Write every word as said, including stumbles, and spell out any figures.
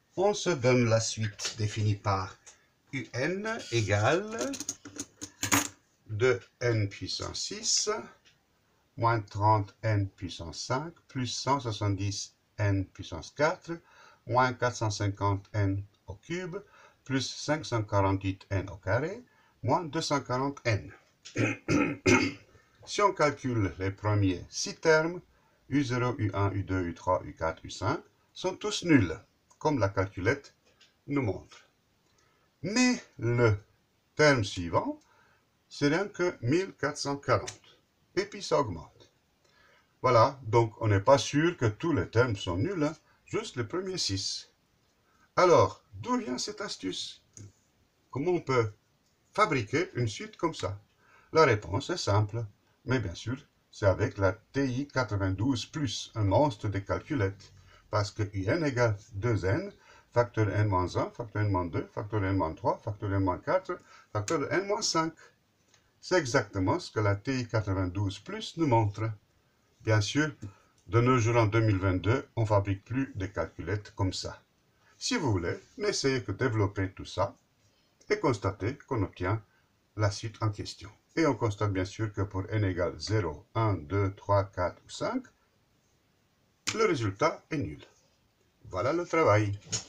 On se donne la suite définie par un égale deux n puissance six moins trente n puissance cinq plus cent soixante-dix n puissance quatre moins quatre cent cinquante n au cube plus cinq cent quarante-huit n au carré moins deux cent quarante n. Si on calcule les premiers six termes, u zéro, u un, u deux, u trois, u quatre, u cinq, sont tous nuls, comme la calculette nous montre. Mais le terme suivant, c'est rien que mille quatre cent quarante. Et puis ça augmente. Voilà, donc on n'est pas sûr que tous les termes sont nuls, hein, juste les premiers six. Alors, d'où vient cette astuce? Comment on peut fabriquer une suite comme ça? La réponse est simple, mais bien sûr, c'est avec la T I quatre-vingt-douze plus, un monstre de calculettes, parce que un égale deux n, facteur n moins un, facteur n moins deux, facteur n moins trois, facteur n moins quatre, facteur n moins cinq. C'est exactement ce que la T I quatre-vingt-douze plus nous montre. Bien sûr, de nos jours en deux mille vingt-deux, on ne fabrique plus de calculettes comme ça. Si vous voulez, n'essayez que de développer tout ça et constatez qu'on obtient la suite en question. Et on constate bien sûr que pour n égale zéro, un, deux, trois, quatre ou cinq, le résultat est nul. Voilà le travail.